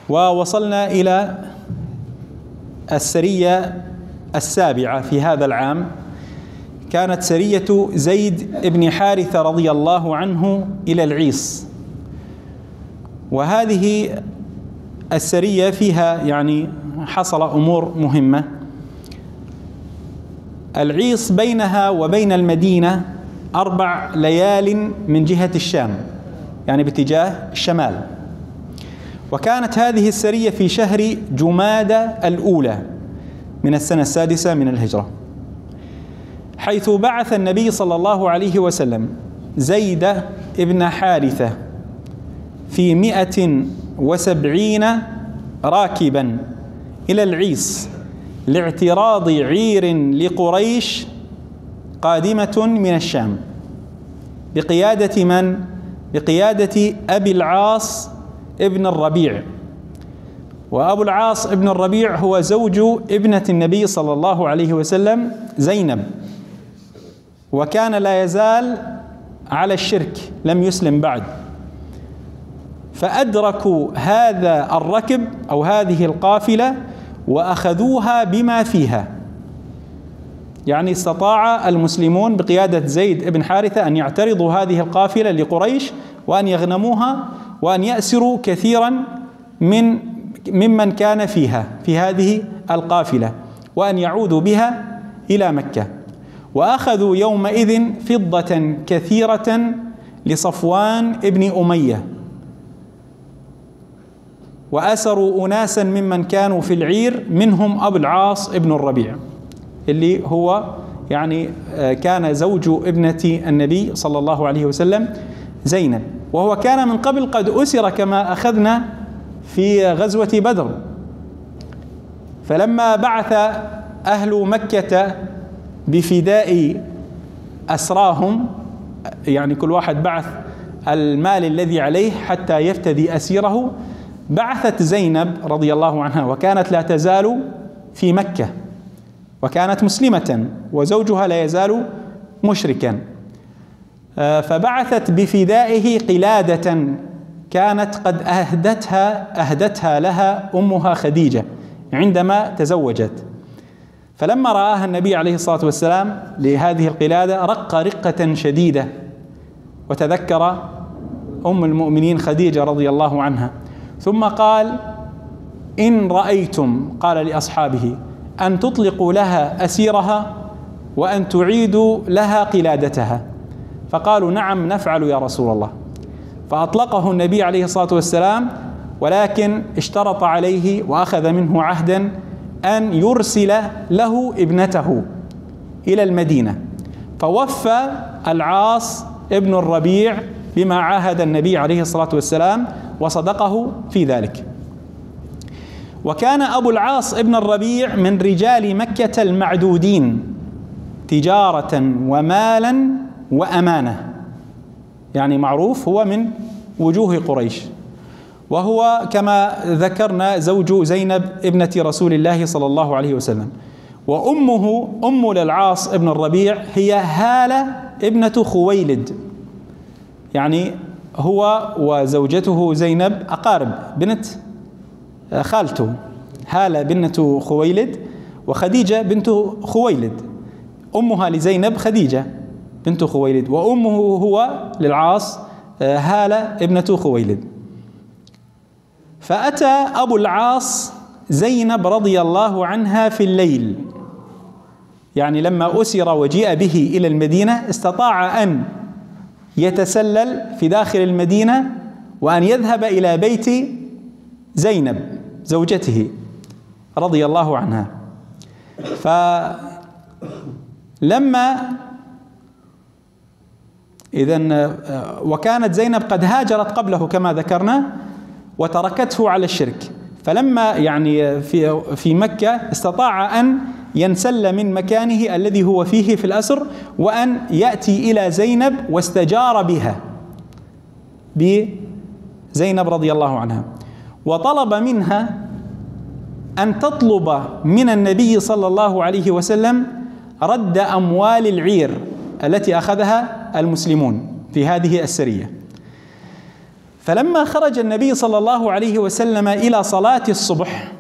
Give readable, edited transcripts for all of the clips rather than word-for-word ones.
ووصلنا إلى السرية السابعة في هذا العام، كانت سرية زيد بن حارثة رضي الله عنه إلى العيص. وهذه السرية فيها يعني حصل أمور مهمة. العيص بينها وبين المدينة 4 ليال من جهة الشام، يعني باتجاه الشمال. وكانت هذه السرية في شهر جمادى الأولى من السنة 6 من الهجرة، حيث بعث النبي صلى الله عليه وسلم زيد بن حارثة في 170 راكبا إلى العيص لاعتراض عير لقريش قادمة من الشام بقيادة من؟ بقيادة أبي العاص ابن الربيع. وأبو العاص ابن الربيع هو زوج ابنة النبي صلى الله عليه وسلم زينب، وكان لا يزال على الشرك، لم يسلم بعد. فأدركوا هذا الركب أو هذه القافلة وأخذوها بما فيها، يعني استطاع المسلمون بقيادة زيد بن حارثة أن يعترضوا هذه القافلة لقريش وأن يغنموها وأن يأسروا كثيرا ممن كان فيها في هذه القافلة وأن يعودوا بها إلى مكة. وأخذوا يومئذ فضة كثيرة لصفوان ابن أمية، وأسروا أناسا ممن كانوا في العير، منهم أبو العاص ابن الربيع اللي هو يعني كان زوج ابنة النبي صلى الله عليه وسلم زينب، وهو كان من قبل قد أسر كما أخذنا في غزوة بدر. فلما بعث أهل مكة بفداء أسراهم، يعني كل واحد بعث المال الذي عليه حتى يفتدي أسيره، بعثت زينب رضي الله عنها، وكانت لا تزال في مكة وكانت مسلمة وزوجها لا يزال مشركا، فبعثت بفدائه قلادة كانت قد أهدتها لها أمها خديجة عندما تزوجت. فلما رآها النبي عليه الصلاة والسلام لهذه القلادة رق رقة شديدة، وتذكر أم المؤمنين خديجة رضي الله عنها، ثم قال: إن رأيتم، قال لأصحابه، أن تطلقوا لها أسيرها وأن تعيدوا لها قلادتها. فقالوا: نعم نفعل يا رسول الله. فأطلقه النبي عليه الصلاة والسلام، ولكن اشترط عليه وأخذ منه عهدا أن يرسل له ابنته إلى المدينة. فوفى العاص ابن الربيع بما عاهد النبي عليه الصلاة والسلام وصدقه في ذلك. وكان أبو العاص ابن الربيع من رجال مكة المعدودين تجارة ومالا وأمانة، يعني معروف هو من وجوه قريش، وهو كما ذكرنا زوج زينب ابنة رسول الله صلى الله عليه وسلم. وأمه أم للعاص ابن الربيع هي هالة ابنة خويلد، يعني هو وزوجته زينب أقارب، بنت خالته هالة بنت خويلد، وخديجة بنت خويلد. أمها لزينب خديجة بنت خويلد، وأمه هو للعاص هالة ابنة خويلد. فأتى أبو العاص زينب رضي الله عنها في الليل، يعني لما أسر وجيء به إلى المدينة استطاع أن يتسلل في داخل المدينة وأن يذهب إلى بيت زينب زوجته رضي الله عنها. فلما وكانت زينب قد هاجرت قبله كما ذكرنا وتركته على الشرك، فلما يعني في مكة استطاع أن ينسل من مكانه الذي هو فيه في الأسر وأن يأتي إلى زينب، واستجار بها بزينب رضي الله عنها، وطلب منها أن تطلب من النبي صلى الله عليه وسلم رد أموال العير التي أخذها المسلمون في هذه السرية. فلما خرج النبي صلى الله عليه وسلم إلى صلاة الصبح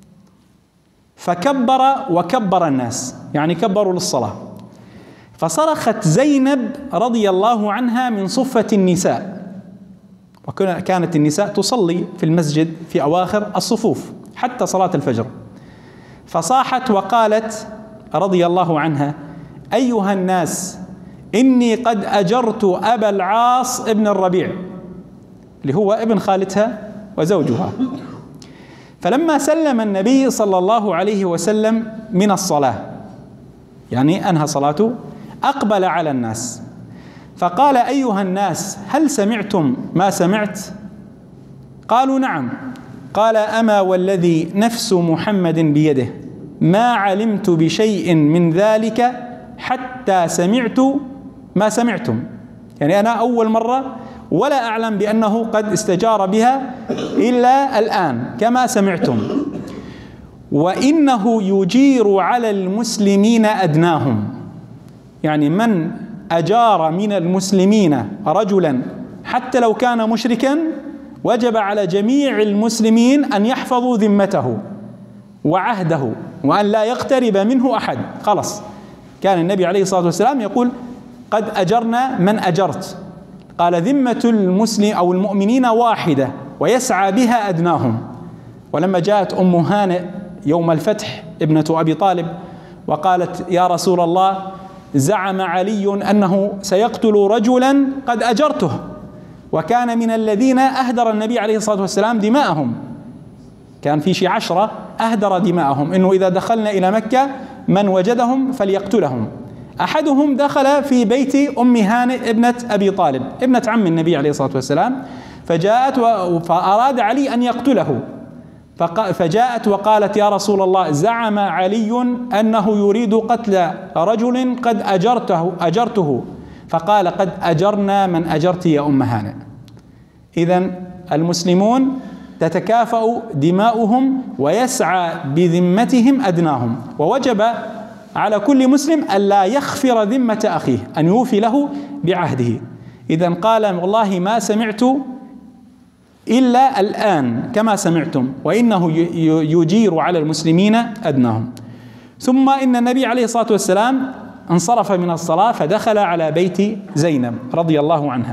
فكبر وكبر الناس، يعني كبروا للصلاة، فصرخت زينب رضي الله عنها من صفة النساء، وكانت النساء تصلي في المسجد في أواخر الصفوف حتى صلاة الفجر، فصاحت وقالت رضي الله عنها: أيها الناس، إني قد أجرت أبا العاص ابن الربيع، اللي هو ابن خالتها وزوجها. فلما سلم النبي صلى الله عليه وسلم من الصلاة، يعني أنهى صلاته، أقبل على الناس فقال: أيها الناس، هل سمعتم ما سمعت؟ قالوا: نعم. قال: أما والذي نفس محمد بيده ما علمت بشيء من ذلك حتى سمعت ما سمعتم، يعني أنا أول مرة ولا أعلم بأنه قد استجار بها إلا الآن كما سمعتم، وإنه يجير على المسلمين أدناهم، يعني من أجار من المسلمين رجلا حتى لو كان مشركا وجب على جميع المسلمين أن يحفظوا ذمته وعهده وأن لا يقترب منه أحد. خلاص، كان النبي عليه الصلاة والسلام يقول: قد أجرنا من أجرت. قال: ذمة المسلم أو المؤمنين واحدة ويسعى بها أدناهم. ولما جاءت أم هانئ يوم الفتح ابنة أبي طالب وقالت: يا رسول الله، زعم علي أنه سيقتل رجلا قد أجرته، وكان من الذين أهدر النبي عليه الصلاة والسلام دماءهم، كان في 10 أهدر دماءهم، إنه إذا دخلنا إلى مكة من وجدهم فليقتلهم. أحدهم دخل في بيت أم هانئ ابنة أبي طالب ابنة عم النبي عليه الصلاة والسلام، فجاءت فأراد علي أن يقتله، فجاءت وقالت: يا رسول الله، زعم علي أنه يريد قتل رجل قد أجرته. فقال: قد أجرنا من أجرت يا أم هانئ. إذن المسلمون تتكافأ دماؤهم ويسعى بذمتهم أدناهم، ووجب على كل مسلم ألا يخفر ذمة أخيه، أن يوفي له بعهده. إذن قال: والله ما سمعت إلا الآن كما سمعتم، وإنه يجير على المسلمين أدناهم. ثم إن النبي عليه الصلاة والسلام انصرف من الصلاة فدخل على بيت زينب رضي الله عنها،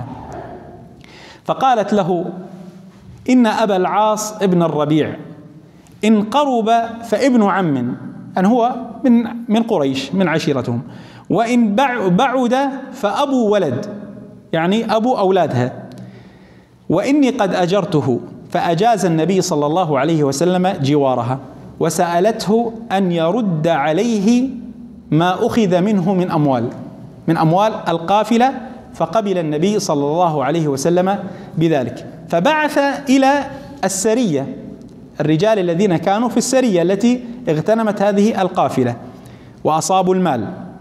فقالت له: إن أبا العاص ابن الربيع إن قرب فابن عم، أن هو من قريش من عشيرتهم، وإن بعد فأبو ولد، يعني أبو أولادها، وإني قد أجرته. فأجاز النبي صلى الله عليه وسلم جوارها، وسألته أن يرد عليه ما أخذ منه من أموال القافلة، فقبل النبي صلى الله عليه وسلم بذلك. فبعث إلى السرية، الرجال الذين كانوا في السرية التي اغتنمت هذه القافلة وأصابوا المال،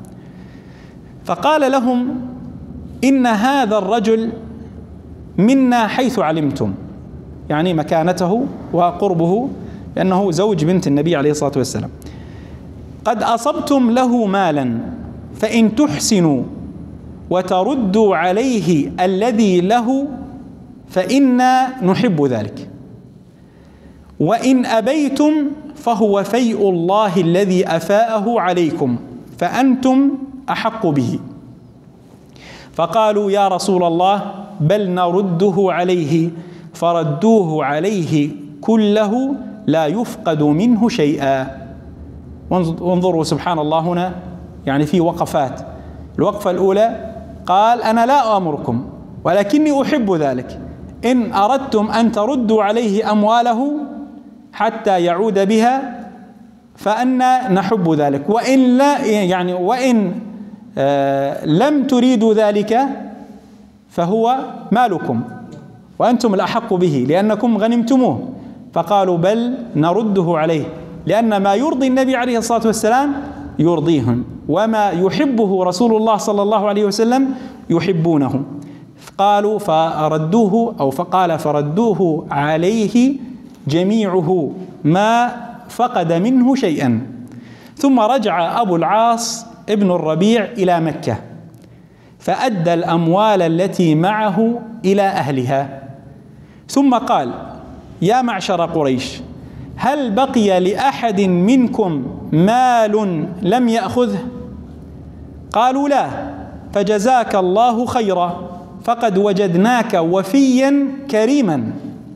فقال لهم: إن هذا الرجل منا حيث علمتم، يعني مكانته وقربه لأنه زوج بنت النبي عليه الصلاة والسلام. قد أصبتم له مالا، فإن تحسنوا وتردوا عليه الذي له فإنا نحب ذلك، وإن أبيتم فهو فيء الله الذي أفاءه عليكم، فأنتم أحق به. فقالوا: يا رسول الله، بل نرده عليه. فردوه عليه كله لا يفقد منه شيئا. وانظروا سبحان الله، هنا يعني في وقفات. الوقفة الأولى قال: أنا لا آمركم ولكني أحب ذلك، إن أردتم أن تردوا عليه أمواله حتى يعود بها فأنا نحب ذلك، وإن لا، يعني وإن لم تريدوا ذلك فهو مالكم وأنتم الأحق به لأنكم غنمتموه. فقالوا: بل نرده عليه، لأن ما يرضي النبي عليه الصلاة والسلام يرضيهم، وما يحبه رسول الله صلى الله عليه وسلم يحبونه. قالوا فردوه، أو فقال: فردوه عليه جميعه ما فقد منه شيئا. ثم رجع أبو العاص ابن الربيع إلى مكة، فأدى الأموال التي معه إلى أهلها، ثم قال: يا معشر قريش، هل بقي لأحد منكم مال لم يأخذه؟ قالوا: لا. فجزاك الله خيرا، فقد وجدناك وفيا كريما.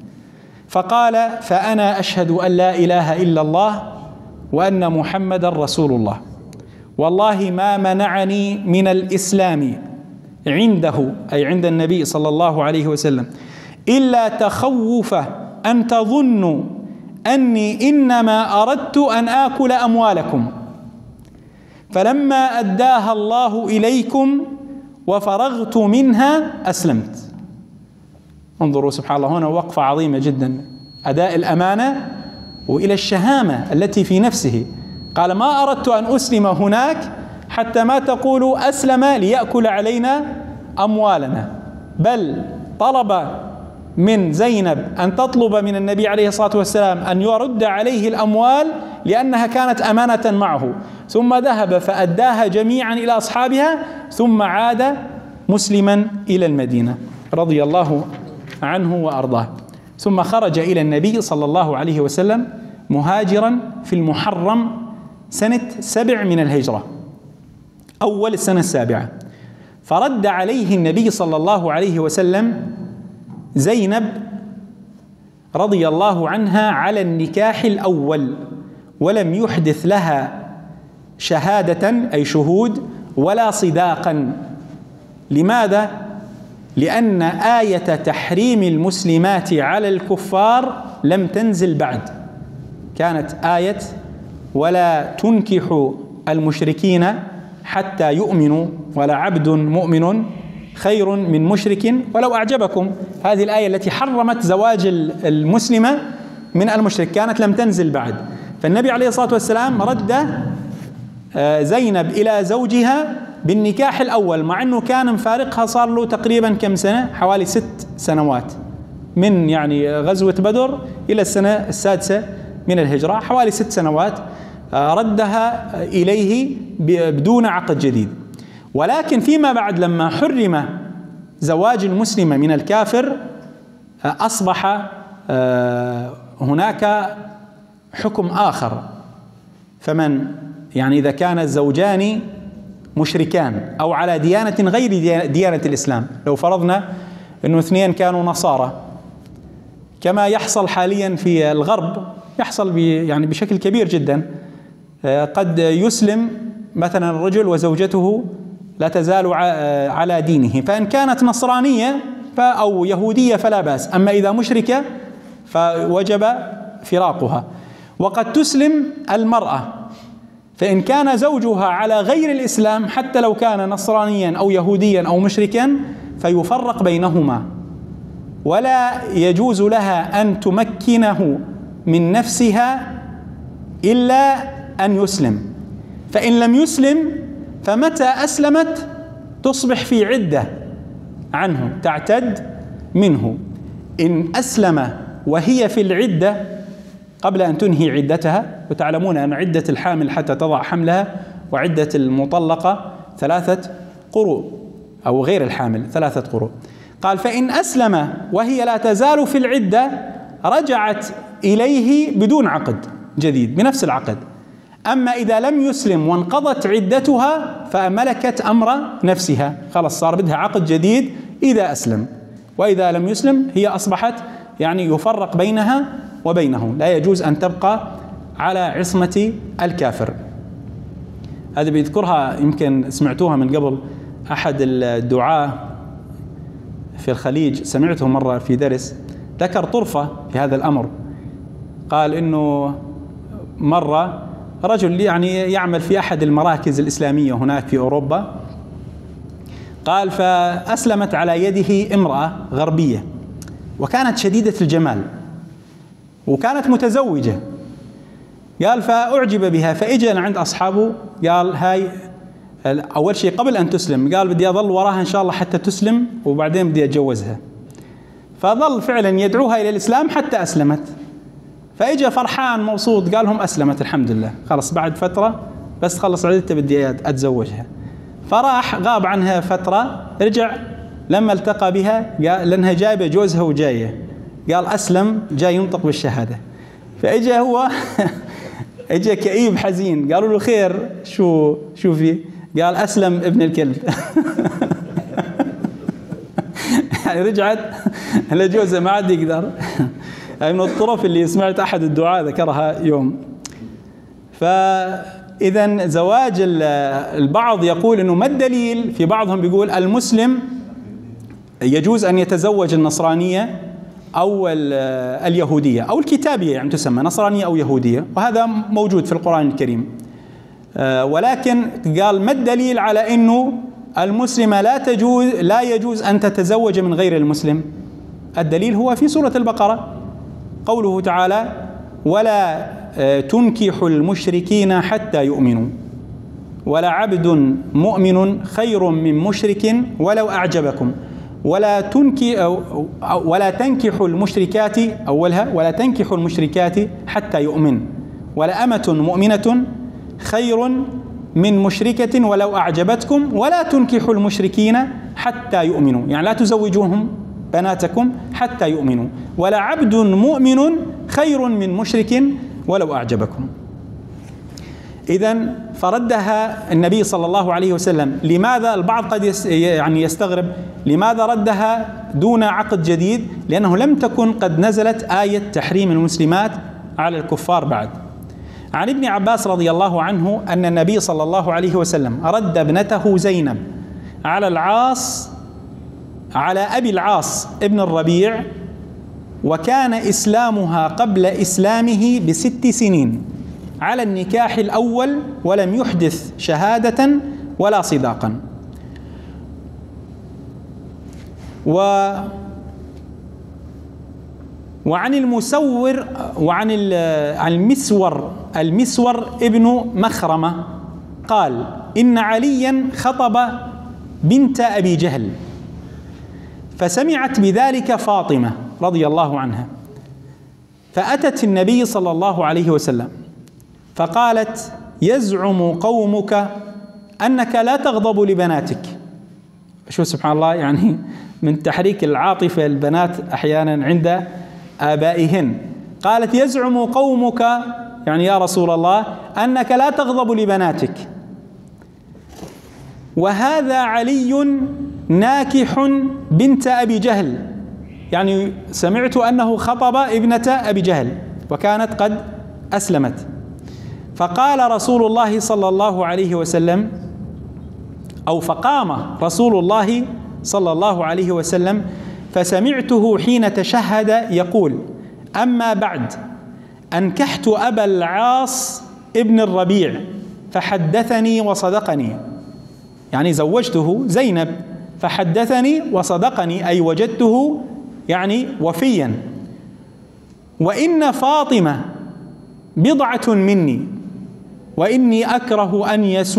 فقال: فأنا أشهد أن لا إله إلا الله وأن محمدا رسول الله، والله ما منعني من الإسلام عنده، أي عند النبي صلى الله عليه وسلم، إلا تخوف أن تظنوا أني إنما أردت أن آكل أموالكم، فلما أداها الله إليكم وفرغت منها أسلمت. انظروا سبحان الله، هنا وقفة عظيمة جدا، أداء الأمانة وإلى الشهامة التي في نفسه. قال: ما أردت أن أسلم هناك حتى ما تقولوا أسلم ليأكل علينا أموالنا، بل طلب من زينب أن تطلب من النبي عليه الصلاة والسلام أن يرد عليه الأموال لأنها كانت أمانة معه، ثم ذهب فأداها جميعا إلى أصحابها، ثم عاد مسلما إلى المدينة رضي الله عنه وأرضاه. ثم خرج إلى النبي صلى الله عليه وسلم مهاجرا في المحرم سنة 7 من الهجرة، أول السنة 7، فرد عليه النبي صلى الله عليه وسلم زينب رضي الله عنها على النكاح الأول، ولم يحدث لها شهادة أي شهود ولا صداقا. لماذا؟ لأن آية تحريم المسلمات على الكفار لم تنزل بعد، كانت آية ولا تنكحوا المشركين حتى يؤمنوا، ولا عبد مؤمن خير من مشرك ولو أعجبكم. هذه الآية التي حرمت زواج المسلمة من المشرك كانت لم تنزل بعد. فالنبي عليه الصلاة والسلام رد زينب إلى زوجها بالنكاح الأول، مع أنه كان مفارقها صار له تقريبا كم سنة، حوالي 6 سنوات، من يعني غزوة بدر إلى السنة 6 من الهجرة، حوالي 6 سنوات ردها إليه بدون عقد جديد. ولكن فيما بعد لما حرم زواج المسلمة من الكافر أصبح هناك حكم آخر. فمن يعني إذا كان الزوجان مشركان أو على ديانة غير ديانة الإسلام، لو فرضنا أنه 2 كانوا نصارى كما يحصل حاليا في الغرب، يحصل يعني بشكل كبير جدا، قد يسلم مثلا الرجل وزوجته لا تزال على دينه، فإن كانت نصرانية أو يهودية فلا بأس، أما إذا مشركة فوجب فراقها. وقد تسلم المرأة، فإن كان زوجها على غير الإسلام حتى لو كان نصرانيا أو يهوديا أو مشركا فيفرق بينهما، ولا يجوز لها أن تمكنه من نفسها إلا أن يسلم. فإن لم يسلم فمتى أسلمت تصبح في عدة عنه، تعتد منه. إن أسلم وهي في العدة قبل أن تنهي عدتها، وتعلمون أن عدة الحامل حتى تضع حملها، وعدة المطلقة 3 قروء، أو غير الحامل 3 قروء. قال: فإن أسلم وهي لا تزال في العدة رجعت إليه بدون عقد جديد بنفس العقد. أما إذا لم يسلم وانقضت عدتها فملكت أمر نفسها، خلاص صار بدها عقد جديد إذا أسلم، وإذا لم يسلم هي أصبحت يعني يفرق بينها وبينه، لا يجوز أن تبقى على عصمة الكافر. هذه بيذكرها يمكن سمعتوها من قبل، أحد الدعاة في الخليج سمعته مرة في درس ذكر طرفة في هذا الأمر. قال إنه مرة رجل يعني يعمل في أحد المراكز الإسلامية هناك في أوروبا، قال فأسلمت على يده امرأة غربية وكانت شديدة الجمال وكانت متزوجة. قال فأعجب بها، فإجا عند أصحابه قال هاي أول شيء قبل أن تسلم قال بدي أظل وراها إن شاء الله حتى تسلم وبعدين بدي أتجوزها. فظل فعلا يدعوها إلى الإسلام حتى أسلمت. فإجا فرحان مبسوط قال لهم أسلمت الحمد لله، خلص بعد فترة بس خلص عدتها بدي أتزوجها. فراح غاب عنها فترة، رجع لما التقى بها قال لأنها جايبة جوزها وجاية، قال أسلم، جاي ينطق بالشهادة. فإجا هو إجا كئيب حزين، قالوا له خير، شو فيه؟ قال أسلم ابن الكلب. يعني رجعت لجوزه ما عاد يقدر. هاي من الطرف اللي سمعت أحد الدعاة ذكرها يوم. فإذا زواج البعض يقول إنه ما الدليل؟ في بعضهم بيقول المسلم يجوز أن يتزوج النصرانية أو اليهودية أو الكتابية، يعني تسمى نصرانية أو يهودية، وهذا موجود في القرآن الكريم. ولكن قال ما الدليل على أنه المسلم لا يجوز أن تتزوج من غير المسلم؟ الدليل هو في سورة البقرة، قوله تعالى: ولا تنكحوا المشركين حتى يؤمنوا، ولا عبد مؤمن خير من مشرك ولو أعجبكم، ولا تنكحوا المشركات، أولها ولا تنكحوا المشركات حتى يؤمن، ولا أمة مؤمنة خير من مشركة ولو أعجبتكم، ولا تنكحوا المشركين حتى يؤمنوا، يعني لا تزوجوهم بناتكم حتى يؤمنوا، ولا عبد مؤمن خير من مشرك ولو أعجبكم. إذن فردها النبي صلى الله عليه وسلم. لماذا؟ البعض قد يعني يستغرب لماذا ردها دون عقد جديد؟ لأنه لم تكن قد نزلت آية تحريم المسلمات على الكفار بعد. عن ابن عباس رضي الله عنه أن النبي صلى الله عليه وسلم رد ابنته زينب على أبي العاص ابن الربيع، وكان إسلامها قبل إسلامه ب6 سنين، على النكاح الأول، ولم يحدث شهادة ولا صداقا. وعن المسور ابن مخرمة قال: إن عليا خطب بنت أبي جهل، فسمعت بذلك فاطمة رضي الله عنها، فأتت النبي صلى الله عليه وسلم فقالت: يزعم قومك أنك لا تغضب لبناتك. شو سبحان الله، يعني من تحريك العاطفة البنات أحيانا عند آبائهن. قالت: يزعم قومك، يعني يا رسول الله، أنك لا تغضب لبناتك، وهذا علي ناكح بنت أبي جهل، يعني سمعت أنه خطب ابنة أبي جهل وكانت قد أسلمت. فقال رسول الله صلى الله عليه وسلم، أو فقام رسول الله صلى الله عليه وسلم فسمعته حين تشهد يقول: أما بعد، أنكحت أبا العاص ابن الربيع فحدثني وصدقني، يعني زوجته زينب فحدثني وصدقني، أي وجدته يعني وفيا. وإن فاطمة بضعة مني، وإني أكره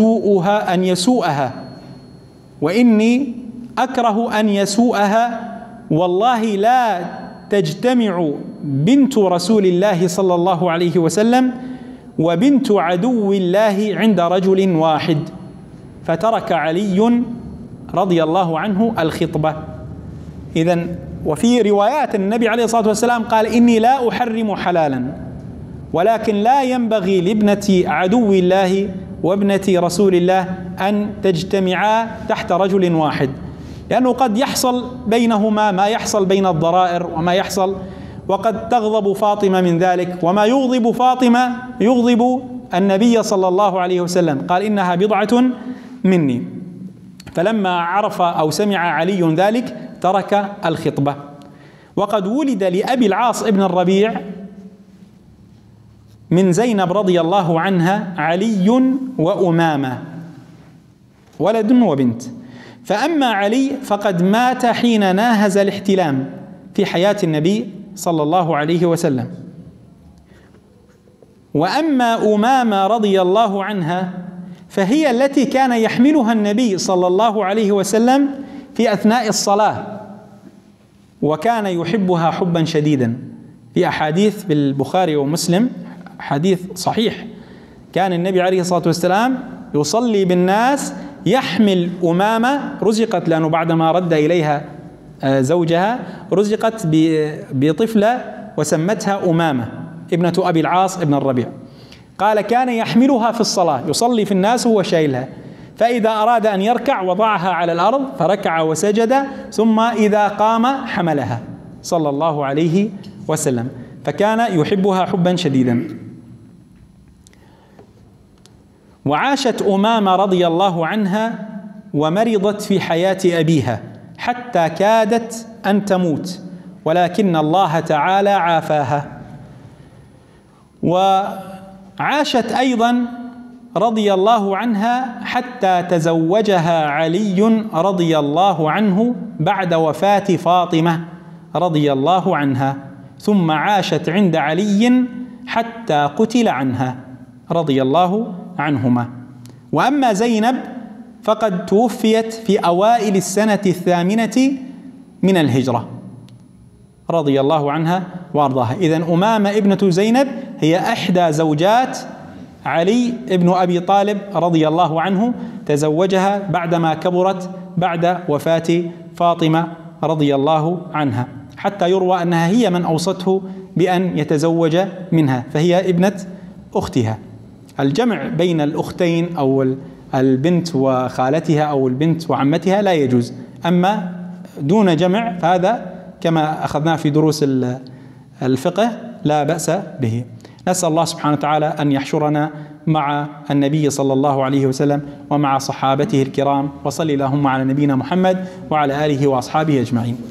أن يسوءها، والله لا تجتمع بنت رسول الله صلى الله عليه وسلم وبنت عدو الله عند رجل واحد. فترك علي رضي الله عنه الخطبة. إذن وفي روايات النبي عليه الصلاة والسلام قال: إني لا أحرم حلالا، ولكن لا ينبغي لابنة عدو الله وابنة رسول الله أن تجتمعا تحت رجل واحد، لأنه قد يحصل بينهما ما يحصل بين الضرائر وما يحصل، وقد تغضب فاطمة من ذلك، وما يغضب فاطمة يغضب النبي صلى الله عليه وسلم، قال: إنها بضعة مني. فلما عرف أو سمع علي ذلك ترك الخطبة. وقد ولد لأبي العاص ابن الربيع من زينب رضي الله عنها علي وأمامة، ولد وبنت. فأما علي فقد مات حين ناهز الاحتلام في حياة النبي صلى الله عليه وسلم. وأما أمامة رضي الله عنها فهي التي كان يحملها النبي صلى الله عليه وسلم في أثناء الصلاة، وكان يحبها حبا شديدا. في أحاديث بالبخاري ومسلم، حديث صحيح، كان النبي عليه الصلاة والسلام يصلي بالناس يحمل أمامة، رزقت لأنه بعدما رد إليها زوجها رزقت بطفلة وسمتها أمامة ابنة أبي العاص ابن الربيع. قال كان يحملها في الصلاة، يصلي في الناس وهو شايلها، فإذا أراد أن يركع وضعها على الأرض فركع وسجد، ثم إذا قام حملها صلى الله عليه وسلم، فكان يحبها حبا شديدا. وعاشت أمامة رضي الله عنها ومرضت في حياة أبيها حتى كادت أن تموت، ولكن الله تعالى عافاها. وعاشت أيضا رضي الله عنها حتى تزوجها علي رضي الله عنه بعد وفاة فاطمة رضي الله عنها، ثم عاشت عند علي حتى قتل عنها رضي الله عنهما. وأما زينب فقد توفيت في أوائل السنة 8 من الهجرة رضي الله عنها وأرضاها. إذن أمامة ابنة زينب هي إحدى زوجات علي ابن أبي طالب رضي الله عنه، تزوجها بعدما كبرت بعد وفاة فاطمة رضي الله عنها، حتى يروى أنها هي من أوصته بأن يتزوج منها، فهي ابنة أختها. الجمع بين الأختين أو البنت وخالتها أو البنت وعمتها لا يجوز، أما دون جمع فهذا كما أخذناه في دروس الفقه لا بأس به. نسأل الله سبحانه وتعالى أن يحشرنا مع النبي صلى الله عليه وسلم ومع صحابته الكرام، وصلي اللهم على نبينا محمد وعلى آله وأصحابه أجمعين.